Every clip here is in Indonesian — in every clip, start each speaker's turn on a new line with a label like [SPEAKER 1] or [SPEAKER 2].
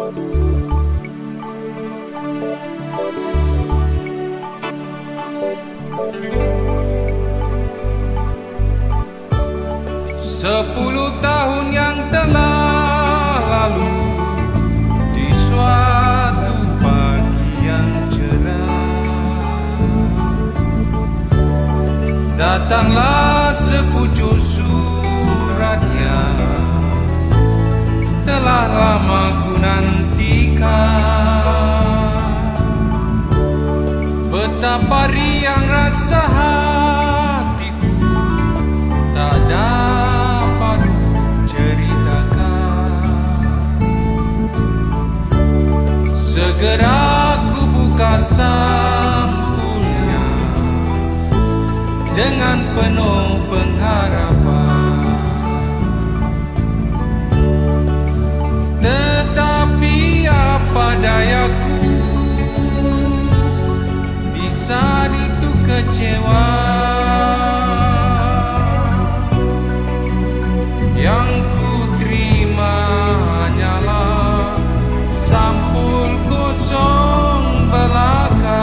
[SPEAKER 1] 10 tahun yang telah lalu, di suatu pagi yang cerah, datanglah sepucuk surat yang telah lama ku nantikan. Betapa riang rasa hatiku, tak dapat ceritakan. Segera ku buka sampulnya dengan penuh pengharapan. Tetapi apa dayaku, di saat itu kecewa. Yang ku terima hanyalah sampul kosong belaka.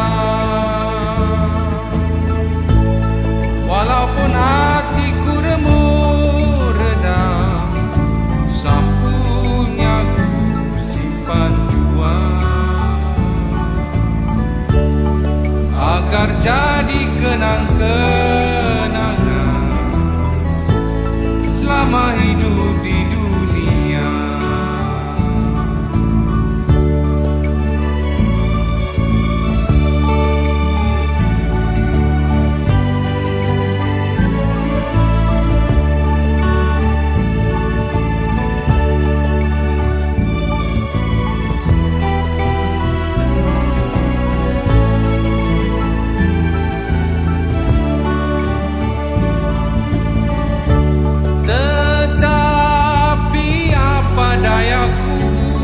[SPEAKER 1] Walaupun hatiku remuk redam, sampulnya ku simpan jua, agar jadi kenang-kenangan selama hidup di dunia. Tetapi apa dayaku,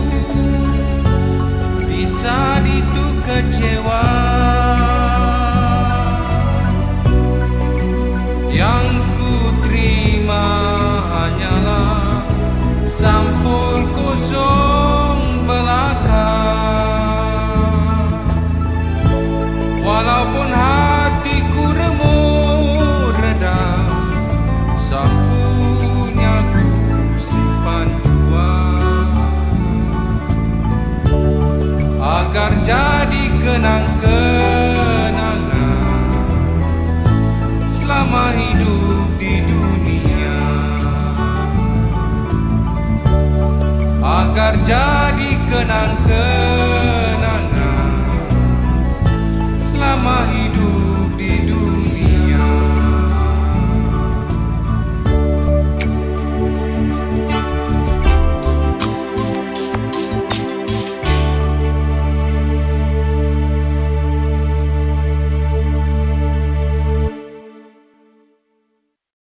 [SPEAKER 1] di saat itu kecewa. Yang ku terima hanyalah sampul kosong belaka. Walaupun hatiku remuk redam, sampulnya ku simpan jua, agar jadi kenang-kenangan selama hidup di dunia. Agar jadi kenang-kenangan